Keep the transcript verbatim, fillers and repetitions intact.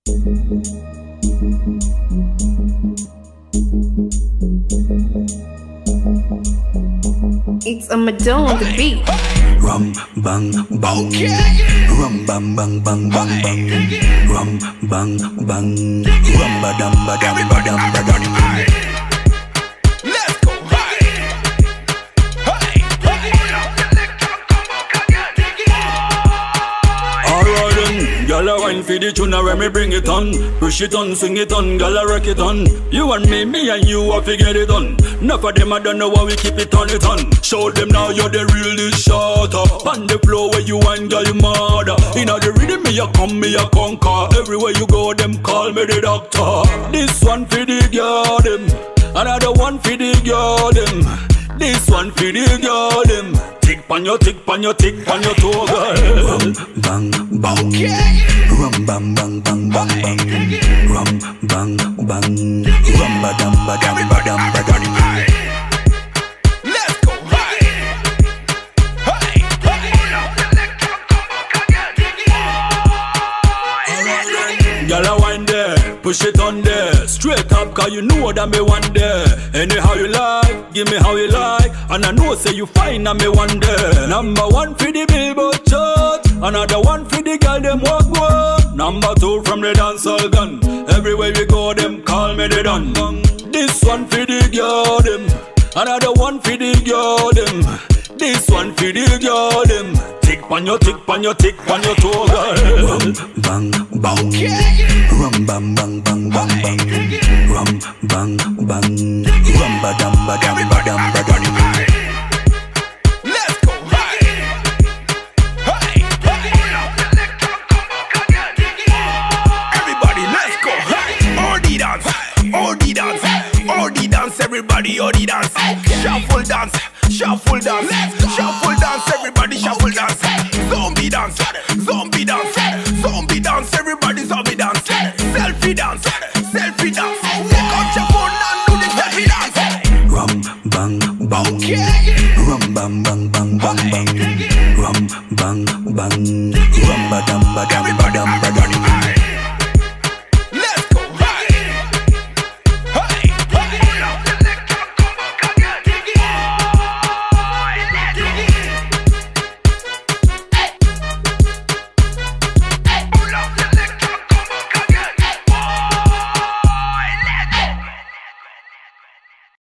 It's a Madonna on the beat. Rum bang bang, rum bang bang bang bang bang, rum bang bang, rum ba dum ba dum ba dum ba dum. Let's go, hey, hey, hey. Alright then, gyal a wine for the tune when me bring it on. Push it on, swing it on, gyal a rock it on. You and me, me and you a fi get it on. Enough of them I don't know how we keep it on it on. Show them now you're the real shot up. On the floor where you wine, girl, you murder. Inna the rhythm me a come, me a conquer. Everywhere you go, them call me the doctor. This one for the girl them, another one for the girl them. This one for the girl them. Tick pan your tick pan your tick pan your toe, girl. Rum bang bang, rum bang bang bang bang bang, rum bang bang, rum ba dum ba dum ba dum ba dum. Let's go, hey, hey, hey. Gyal a wine there, push it on there. Straight up, cause you know that me one there. Anyhow you like, give me how you like. And I know say you fine and me one there. Number one for the Billboard chart, another one for the girl them walk one. Number two from the dancehall gun. Everywhere we go them call me the Don. This one for the girl them, another one for the girl them. This one for the girl them. Tick pan your tick pan your tick pan your toe, girl. Rum bang bang, rum bang bang bang bang bang, rum bang bang, rum ba dum ba dum ba dum ba dum. Let's go, hey, hey, hey. Everybody, let's go, hey. All the dance, all the dance, all the dance. Everybody, all the dance. Shuffle dance, shuffle dance, shuffle dance. Everybody, shuffle dance. Zombie dance, zombie dance, zombie dance. Everybody, zombie dance. Selfie dance, selfie dance. Take out your phone and do the selfie dance. Rum bang bang, rum bang bang bang bang bang, rum bang bang, rum ba dum ba dum